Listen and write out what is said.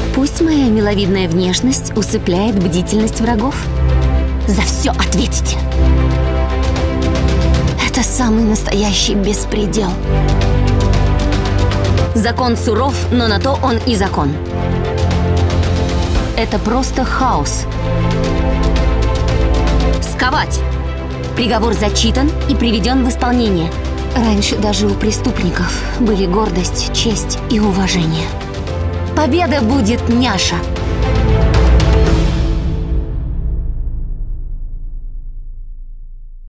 Пусть моя миловидная внешность усыпляет бдительность врагов. За все ответите. Это самый настоящий беспредел. Закон суров, но на то он и закон. Это просто хаос. Сковать. Приговор зачитан и приведен в исполнение. Раньше даже у преступников были гордость, честь и уважение. Победа будет няша.